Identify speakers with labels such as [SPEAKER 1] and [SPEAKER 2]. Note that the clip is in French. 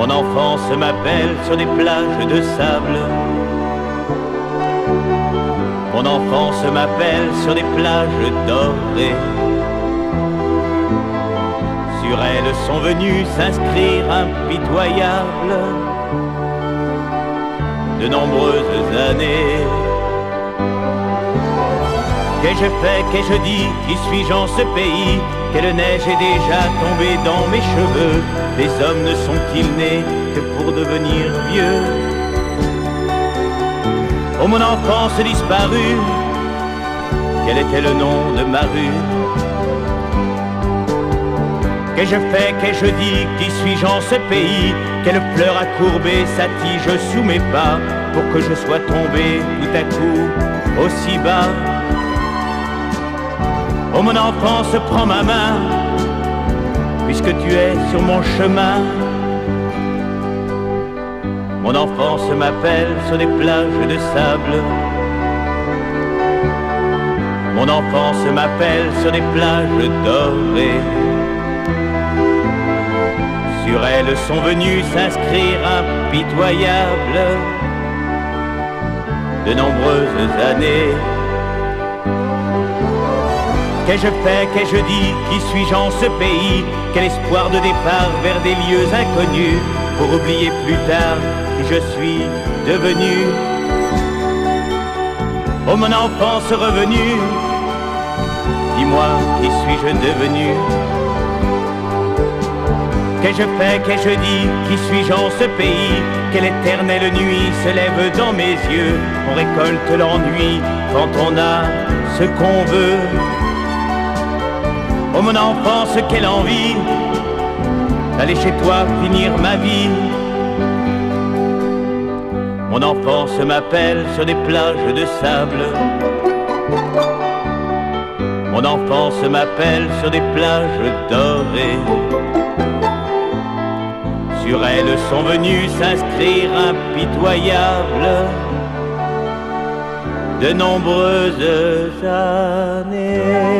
[SPEAKER 1] Mon enfance m'appelle sur des plages de sable. Mon enfance m'appelle sur des plages dorées. Sur elles sont venues s'inscrire impitoyables de nombreuses années. Qu'ai-je fait, qu'ai-je dit, qui suis-je en ce pays? Quelle neige est déjà tombée dans mes cheveux? Les hommes ne sont-ils nés que pour devenir vieux? Oh, mon enfance disparue, quel était le nom de ma rue? Qu'ai-je fait, qu'ai-je dit, qui suis-je en ce pays? Quelle fleur a courbé sa tige sous mes pas pour que je sois tombé tout à coup aussi bas? Oh, mon enfance, prends ma main, puisque tu es sur mon chemin. Mon enfance m'appelle sur des plages de sable. Mon enfance m'appelle sur des plages dorées. Sur elles sont venues s'inscrire impitoyables de nombreuses années. Qu'ai-je fait, qu'ai-je dit, qui suis-je en ce pays? Quel espoir de départ vers des lieux inconnus pour oublier plus tard qui je suis devenu? Oh, mon enfance revenue, dis-moi, qui suis-je devenu? Qu'ai-je fait, qu'ai-je dit, qui suis-je en ce pays? Quelle éternelle nuit se lève dans mes yeux? On récolte l'ennui quand on a ce qu'on veut. Oh, mon enfance, quelle envie d'aller chez toi finir ma vie. Mon enfance m'appelle sur des plages de sable. Mon enfance m'appelle sur des plages dorées. Sur elles sont venues s'inscrire impitoyables de nombreuses années.